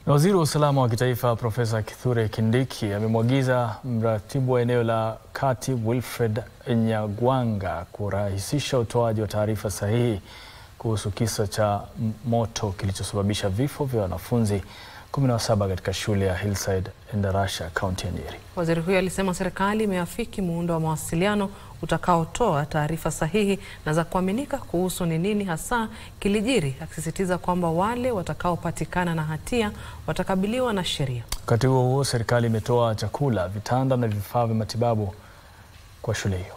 Waziri wa usalama wa kitaifa Profesa Kithure Kindiki amemwagiza mratibu wa eneo la Kati Wilfred Nyagwanga kurahisisha utoaji wa taarifa sahihi kuhusu kisa cha moto kilichosababisha vifo vya wanafunzi 17 katika shule ya Hillside Endarasha, kaunti ya Nyeri. Waziri huyo alisema serikali imeafiki muundo wa mawasiliano utakaotoa taarifa sahihi na za kuaminika kuhusu ni nini hasa kilijiri, akisisitiza kwamba wale watakaopatikana na hatia watakabiliwa na sheria. Wakati huo serikali imetoa chakula, vitanda na vifaa vya matibabu kwa shule hiyo.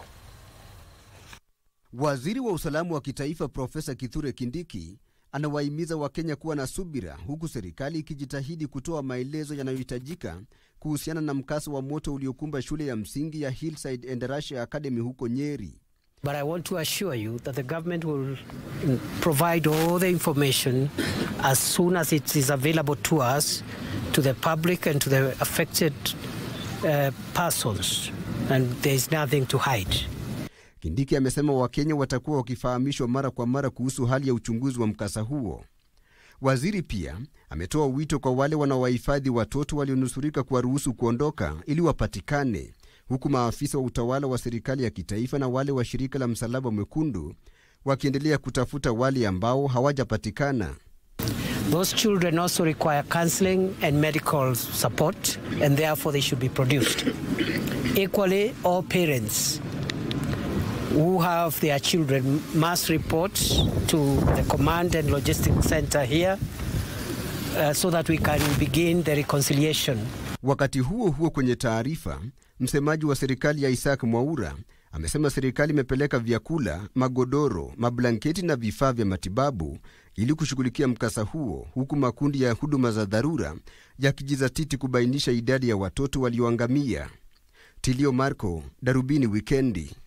Waziri wa usalama wa kitaifa Profesa Kithure Kindiki anawahimiza Wakenya kuwa na subira, huku serikali ikijitahidi kutoa maelezo yanayohitajika kuhusiana na mkasa wa moto uliokumba shule ya msingi ya Hillside Endarasha Academy huko Nyeri. But I want to assure you that the government will provide all the information as soon as it is available to us, to the public and to the affected persons, and there is nothing to hide. Kindiki amesema Wakenya watakuwa wakifahamishwa mara kwa mara kuhusu hali ya uchunguzi wa mkasa huo. Waziri pia ametoa wito kwa wale wanaowahifadhi watoto walionusurika kuwaruhusu kuondoka ili wapatikane, huku maafisa wa utawala wa serikali ya kitaifa na wale wa shirika la Msalaba Mwekundu wakiendelea kutafuta wale ambao hawajapatikana. Those children also require counseling and medical support, and therefore they should be produced. Equally, all parents who have their children must report to the command and logistics center here so that we can begin the reconciliation. Wakati huo huo, kwenye taarifa, msemaji wa serikali ya Isaac Mwaura amesema serikali imepeleka vyakula, magodoro, mablanketi na vifaa vya matibabu ili kushughulikia mkasa huo, huku makundi ya huduma za dharura yakijizatiti kubainisha idadi ya watoto walioangamia. Tilio Marco, Darubini Wikendi.